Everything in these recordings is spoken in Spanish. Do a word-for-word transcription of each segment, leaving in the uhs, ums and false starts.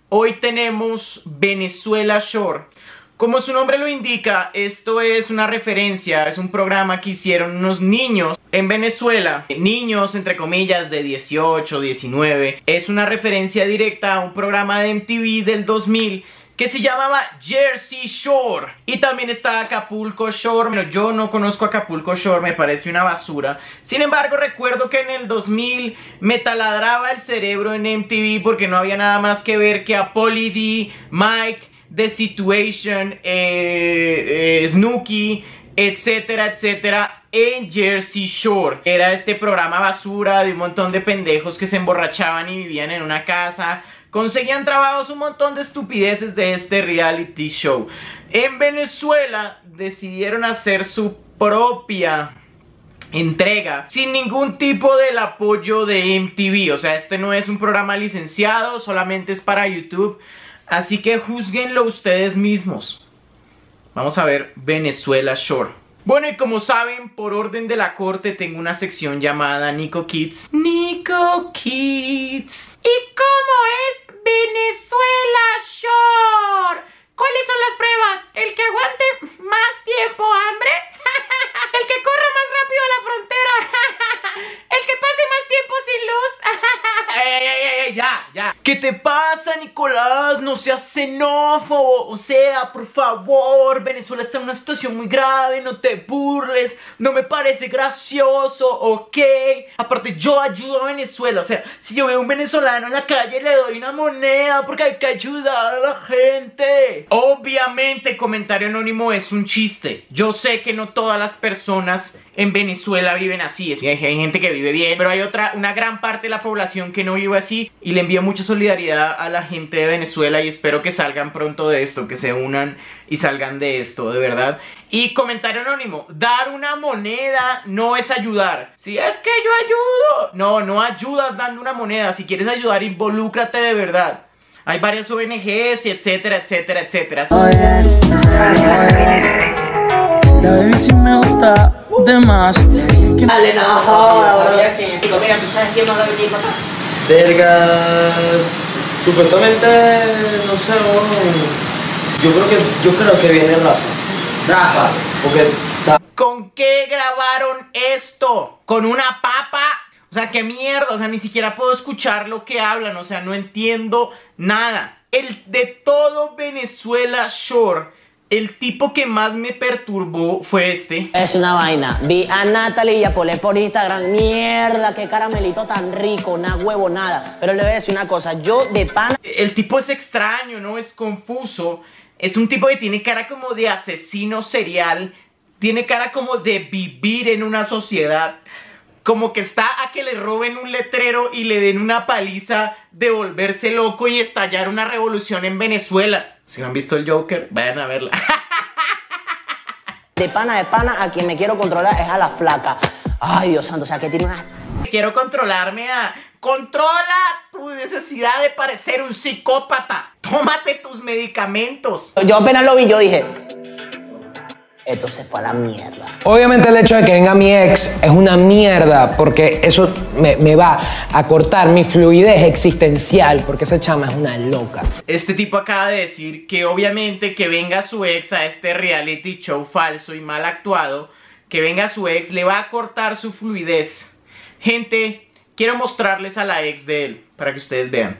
Hoy tenemos Venezuela Shore. Como su nombre lo indica, esto es una referencia, es un programa que hicieron unos niños en Venezuela. Niños, entre comillas, de dieciocho, diecinueve. Es una referencia directa a un programa de M T V del dos mil que se llamaba Jersey Shore. Y también está Acapulco Shore. Bueno, yo no conozco Acapulco Shore, me parece una basura. Sin embargo, recuerdo que en el dos mil me taladraba el cerebro en M T V porque no había nada más que ver que a Pauly D, Mike, The Situation, eh, eh, Snooki, etcétera, etcétera, en Jersey Shore. Era este programa basura de un montón de pendejos que se emborrachaban y vivían en una casa, conseguían trabajos, un montón de estupideces de este reality show. En Venezuela decidieron hacer su propia entrega sin ningún tipo del apoyo de M T V. O sea, este no es un programa licenciado, solamente es para YouTube. Así que juzguenlo ustedes mismos. Vamos a ver Venezuela Shore. Bueno, y como saben, por orden de la corte tengo una sección llamada Nico Kids. Nico Kids. ¿Y cómo es Venezuela Shore? ¿Cuáles son las pruebas? ¿El que aguante más tiempo hambre? ¿El que corra más rápido a la frontera? ¿El que pase más tiempo sin luz? ¡Ey, ey, ey! ¡Ya, ya! ¿Qué te pasa, Nicolás? No seas xenófobo. O sea, por favor, Venezuela está en una situación muy grave. No te burles. No me parece gracioso, ¿ok? Aparte, yo ayudo a Venezuela. O sea, si yo veo a un venezolano en la calle, le doy una moneda porque hay que ayudar a la gente. Obviamente, comentario anónimo es un chiste. Yo sé que no todas las personas en Venezuela viven así. Hay gente que vive bien, pero hay otra, una gran parte de la población que no vive así. Y le envío mucha solidaridad a la gente de Venezuela y espero que salgan pronto de esto, que se unan y salgan de esto, de verdad. Y comentario anónimo, dar una moneda no es ayudar. Si es que yo ayudo. No, no ayudas dando una moneda. Si quieres ayudar, involúcrate de verdad. Hay varias O N Ges, etcétera, etcétera, etcétera. Oye, la baby sí me gusta de más. Dale, no, joda, sabía que... Digo, mira, ¿tú sabes quién va a venir para acá? Verga... Supuestamente... no sé, no... Yo creo que... Yo creo que viene Rafa. Rafa. Porque... ¿Con qué grabaron esto? ¿Con una papa? O sea, qué mierda, o sea, ni siquiera puedo escuchar lo que hablan, o sea, no entiendo nada. El de todo Venezuela Shore, el tipo que más me perturbó fue este. Es una vaina. Vi a Natalie y a Polé por Instagram. Mierda, qué caramelito tan rico, una huevo, nada. Pero le voy a decir una cosa, yo de pana... El tipo es extraño, ¿no? Es confuso. Es un tipo que tiene cara como de asesino serial. Tiene cara como de vivir en una sociedad. Como que está a que le roben un letrero y le den una paliza de volverse loco y estallar una revolución en Venezuela. Si no han visto el Joker, vayan a verla. De pana, de pana, a quien me quiero controlar es a la flaca. Ay, Dios santo, o sea que tiene una... Quiero controlarme a... Controla tu necesidad de parecer un psicópata. Tómate tus medicamentos. Yo apenas lo vi, yo dije... Esto se fue a la mierda. Obviamente el hecho de que venga mi ex es una mierda porque eso me, me va a cortar mi fluidez existencial porque esa chama es una loca. Este tipo acaba de decir que obviamente que venga su ex a este reality show falso y mal actuado, que venga su ex le va a cortar su fluidez. Gente, quiero mostrarles a la ex de él para que ustedes vean.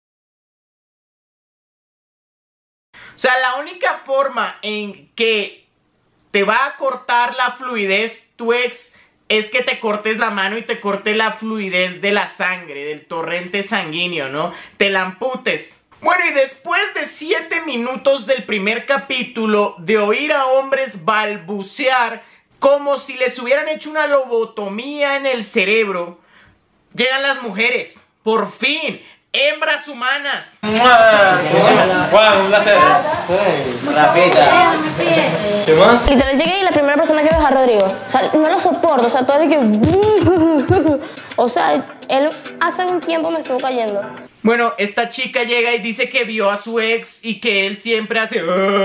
O sea, la única forma en que te va a cortar la fluidez tu ex es que te cortes la mano y te corte la fluidez de la sangre, del torrente sanguíneo, ¿no? Te la amputes. Bueno, y después de siete minutos del primer capítulo de oír a hombres balbucear como si les hubieran hecho una lobotomía en el cerebro, llegan las mujeres. Por fin. Hembras humanas. Juan, un placer. Rafita. ¿Qué más? Literal llegué y la primera persona que veo es a Rodrigo. O sea, no lo soporto. O sea, todo el que... O sea, él hace un tiempo me estuvo cayendo. Bueno, esta chica llega y dice que vio a su ex y que él siempre hace...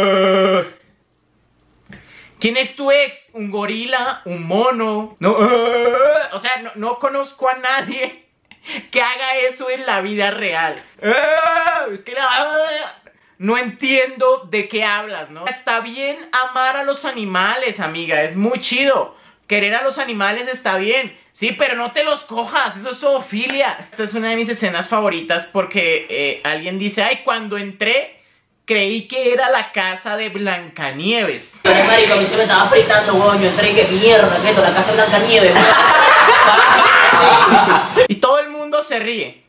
¿Quién es tu ex? ¿Un gorila? ¿Un mono? No, o sea, no, no conozco a nadie que haga eso en la vida real. Es que la... no entiendo de qué hablas, ¿no? Está bien amar a los animales, amiga, es muy chido. Querer a los animales está bien, sí, pero no te los cojas, eso es zoofilia. Esta es una de mis escenas favoritas porque eh, alguien dice, ay, cuando entré, creí que era la casa de Blancanieves. Pero marico, a mí se me estaba fritando, weón, yo entré y que mierda, esto, la casa de Blancanieves, weón. Sí. Y todo el mundo se ríe.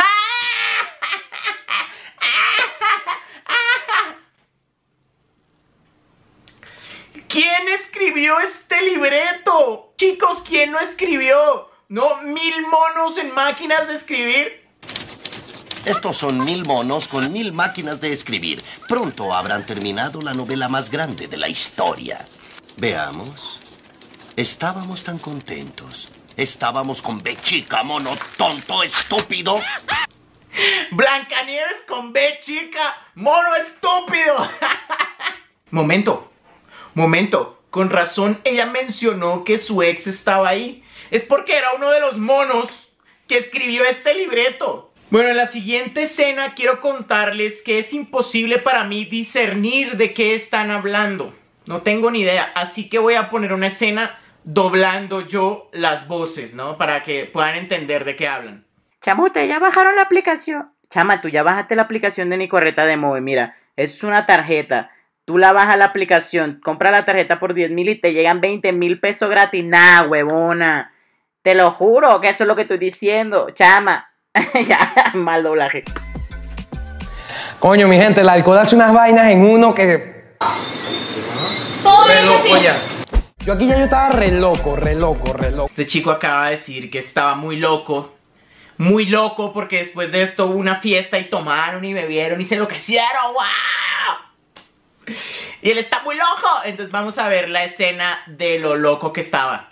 ¿Quién escribió este libreto? Chicos, ¿quién lo escribió? ¿No? ¿Mil monos en máquinas de escribir? Estos son mil monos con mil máquinas de escribir. Pronto habrán terminado la novela más grande de la historia. Veamos. Estábamos tan contentos. Estábamos con B chica, mono tonto, estúpido. Blancanieves con B chica, mono estúpido. Momento. Momento, con razón ella mencionó que su ex estaba ahí. Es porque era uno de los monos que escribió este libreto. Bueno, en la siguiente escena quiero contarles que es imposible para mí discernir de qué están hablando. No tengo ni idea, así que voy a poner una escena doblando yo las voces, ¿no? Para que puedan entender de qué hablan. Chamote, ¿ya bajaron la aplicación? Chama, tú ya bajaste la aplicación de Nicorreta de Move. Mira, es una tarjeta. Tú la bajas la aplicación, compra la tarjeta por diez mil y te llegan veinte mil pesos gratis. Nah, huevona. Te lo juro que eso es lo que estoy diciendo, chama. Ya, mal doblaje. Coño, mi gente, el alcohol hace unas vainas en uno que... Todo eso sí. Yo aquí ya yo estaba re loco, re loco, re loco. Este chico acaba de decir que estaba muy loco. Muy loco porque después de esto hubo una fiesta y tomaron y bebieron y se enloquecieron. ¡Wow! Y él está muy loco. Entonces vamos a ver la escena de lo loco que estaba.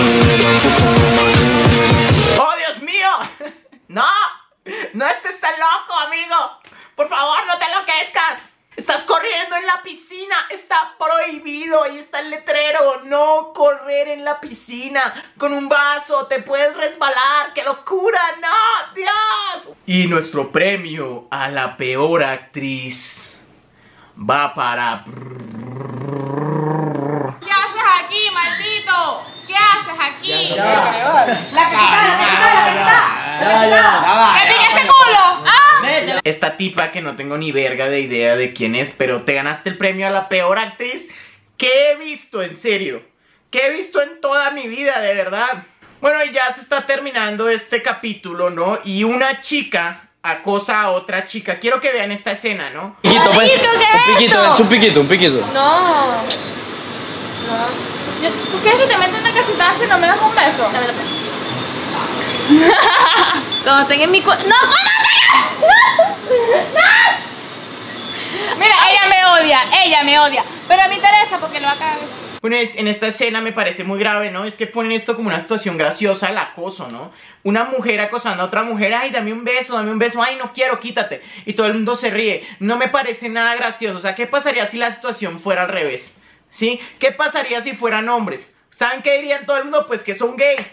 ¡Oh, Dios mío! ¡No! ¡No estés tan loco, amigo! ¡Por favor, no te enloquezcas! Estás corriendo en la piscina. Está prohibido. Ahí está el letrero. No correr en la piscina con un vaso. Te puedes resbalar. ¡Qué locura! ¡No! ¡Dios! Y nuestro premio a la peor actriz va para... ¿Qué haces aquí, maldito? ¿Qué haces aquí? Ya, ya, ya. La que está, la que está, la que está. Ya, ya. ¡Me pique ese culo! ¡Ah! Esta tipa que no tengo ni verga de idea de quién es, pero te ganaste el premio a la peor actriz que he visto, en serio. Que he visto en toda mi vida, de verdad. Bueno, y ya se está terminando este capítulo, ¿no? Y una chica acosa a otra chica. Quiero que vean esta escena, ¿no? Piquito, pues. Marico, ¿qué es Un piquito, esto? es un piquito, un piquito. No. No. Yo- ¿Tú quieres que te meta una casita si no me das un beso? Dame la Cuando estén en mi cu... ¡No! ¡No! ¡No! Mira, ella me odia, ella me odia. Pero me interesa porque lo va a cagar. Bueno, es- en esta escena me parece muy grave, ¿no? Es que ponen esto como una situación graciosa, el acoso, ¿no? Una mujer acosando a otra mujer, ay, dame un beso, dame un beso, ay, no quiero, quítate. Y todo el mundo se ríe. No me parece nada gracioso. O sea, ¿qué pasaría si la situación fuera al revés? ¿Sí? ¿Qué pasaría si fueran hombres? ¿Saben qué dirían todo el mundo? Pues que son gays.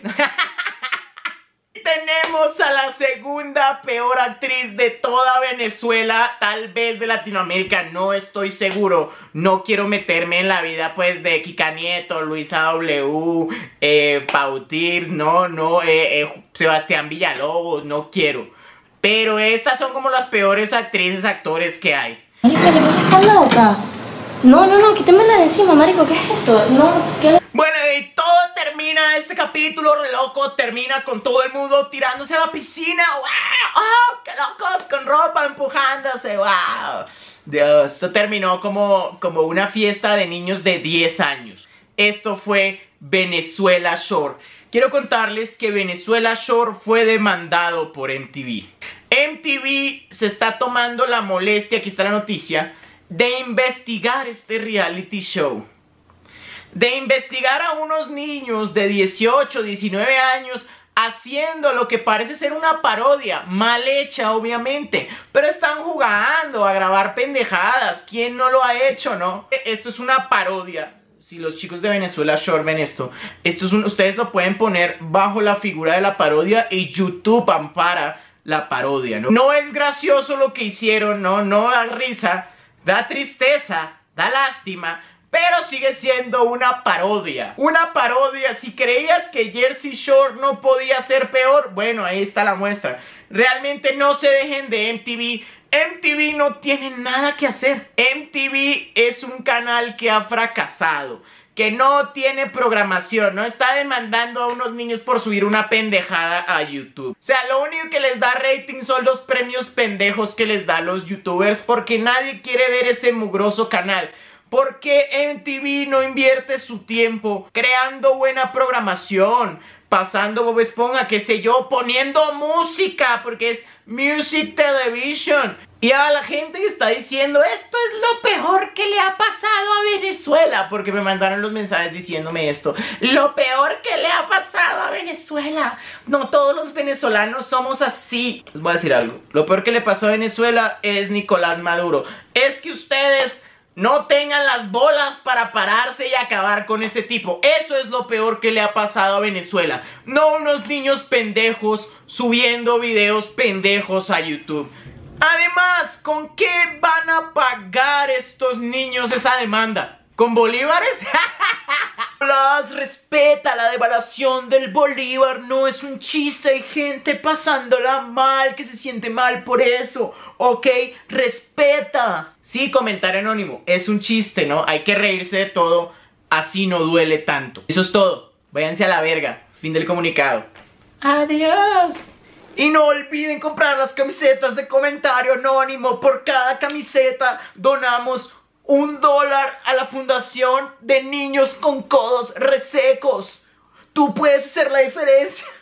Tenemos a la segunda peor actriz de toda Venezuela, tal vez de Latinoamérica, no estoy seguro. No quiero meterme en la vida pues de Kika Nieto, Luisa W, eh, Pau Tips, no, no, eh, eh, Sebastián Villalobos, no quiero. Pero estas son como las peores actrices, actores que hay. Marico, ¿qué pasa? ¿Estás loca? No, no, no, quítemela de encima, marico, ¿qué es eso? No, ¿qué? Bueno, y todo termina, este capítulo re loco termina con todo el mundo tirándose a la piscina. ¡Wow! ¡Oh, qué locos! Con ropa empujándose. ¡Wow! Dios, esto terminó como, como una fiesta de niños de diez años. Esto fue Venezuela Shore. Quiero contarles que Venezuela Shore fue demandado por M T V. M T V se está tomando la molestia, aquí está la noticia, de investigar este reality show. De investigar a unos niños de dieciocho, diecinueve años haciendo lo que parece ser una parodia, mal hecha obviamente, pero están jugando a grabar pendejadas. ¿Quién no lo ha hecho, no? Esto es una parodia. Si los chicos de Venezuela Shore ven esto, esto es un, ustedes lo pueden poner bajo la figura de la parodia y YouTube ampara la parodia, ¿no? No es gracioso lo que hicieron, no, no da risa. Da tristeza, da lástima, pero sigue siendo una parodia. Una parodia. Si creías que Jersey Shore no podía ser peor, bueno, ahí está la muestra. Realmente no se dejen de M T V. M T V no tiene nada que hacer. M T V es un canal que ha fracasado, que no tiene programación, no está demandando a unos niños por subir una pendejada a YouTube. O sea, lo único que les da rating son los premios pendejos que les da a los youtubers, porque nadie quiere ver ese mugroso canal. ¿Por qué M T V no invierte su tiempo creando buena programación? Pasando Bob Esponja, qué sé yo, poniendo música, porque es Music Television. Y a la gente que está diciendo, esto es lo peor que le ha pasado a Venezuela, porque me mandaron los mensajes diciéndome esto. Lo peor que le ha pasado a Venezuela. No todos los venezolanos somos así. Les voy a decir algo. Lo peor que le pasó a Venezuela es Nicolás Maduro. Es que ustedes no tengan las bolas para pararse y acabar con ese tipo. Eso es lo peor que le ha pasado a Venezuela. No unos niños pendejos subiendo videos pendejos a YouTube. Además, ¿con qué van a pagar estos niños esa demanda? ¿Con bolívares? Las respeta, la devaluación del bolívar no es un chiste. Hay gente pasándola mal, que se siente mal por eso. Ok, respeta. Sí, comentario anónimo, es un chiste, ¿no? Hay que reírse de todo, así no duele tanto. Eso es todo, váyanse a la verga. Fin del comunicado. Adiós. Y no olviden comprar las camisetas de comentario anónimo. Por cada camiseta donamos un dólar a la fundación de niños con codos resecos. Tú puedes hacer la diferencia.